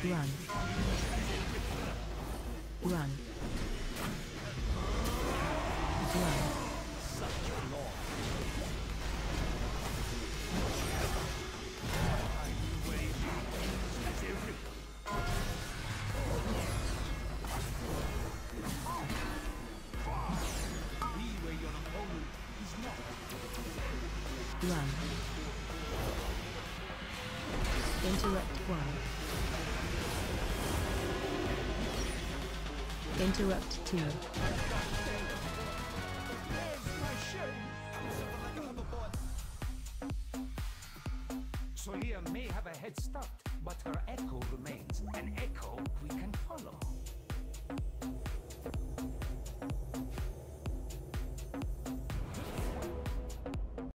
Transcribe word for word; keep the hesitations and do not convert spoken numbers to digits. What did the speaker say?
Run. Run. Run. Run. Interrupt one. Interrupt two. Solia may have a head start, but her echo remains. An echo we can follow.